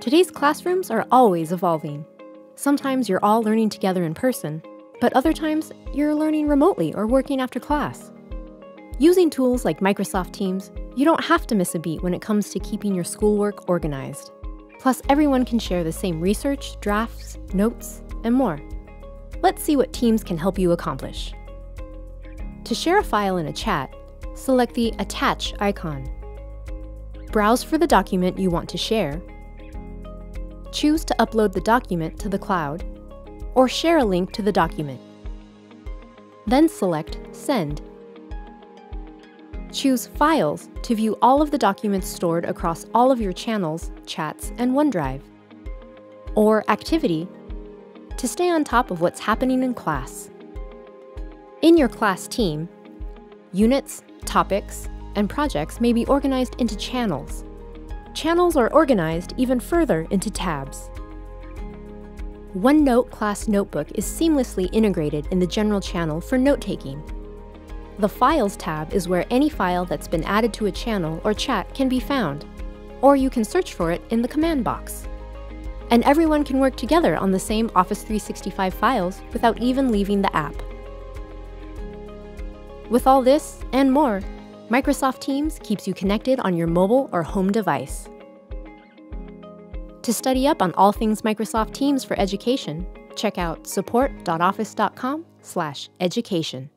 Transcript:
Today's classrooms are always evolving. Sometimes you're all learning together in person, but other times you're learning remotely or working after class. Using tools like Microsoft Teams, you don't have to miss a beat when it comes to keeping your schoolwork organized. Plus, everyone can share the same research, drafts, notes, and more. Let's see what Teams can help you accomplish. To share a file in a chat, select the Attach icon. Browse for the document you want to share. Choose to upload the document to the cloud, or share a link to the document. Then select Send. Choose Files to view all of the documents stored across all of your channels, chats, and OneDrive. Or Activity to stay on top of what's happening in class. In your class team, units, topics, and projects may be organized into channels. Channels are organized even further into tabs. OneNote Class Notebook is seamlessly integrated in the general channel for note-taking. The Files tab is where any file that's been added to a channel or chat can be found, or you can search for it in the command box. And everyone can work together on the same Office 365 files without even leaving the app. With all this and more, Microsoft Teams keeps you connected on your mobile or home device. To study up on all things Microsoft Teams for education, check out support.office.com/education.